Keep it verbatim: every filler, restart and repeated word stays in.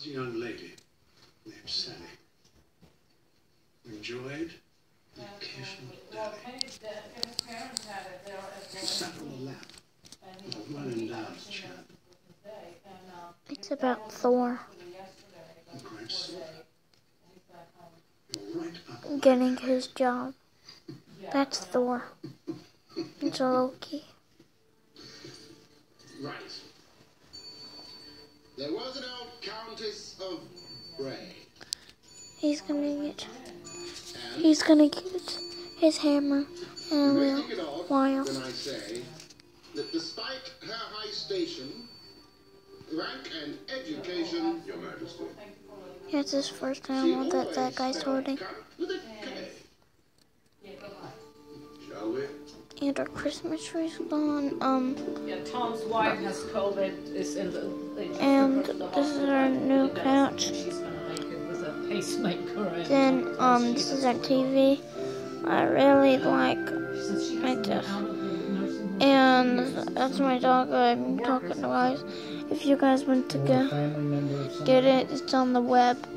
was a young lady named Sally. Enjoyed the occasional daddy. She sat on the lap of a running down chap. It's about Thor And cried, "Silver, you're right up getting his job. That's Thor. It's a Loki. Right. There was an old Countess of Bray. He's gonna get. And He's gonna get his hammer in a you may little think it odd while. when I say that despite her high station, rank and education, Your Majesty, Yeah, it's his first she time that always that guy's spelled holding. cunt with a K. Shall we? And our Christmas tree's gone. Um, Yeah, Tom's wife has COVID. Is in the. They just and reversed the this is hospital. our new She does, couch. and she's gonna make it with a pacemaker. And Then um, this is our T V. I really like She says she like hasn't this. been out of the nursing home And for years. that's my dog. I'm talking to guys. If you guys want to go get it, it's on the web.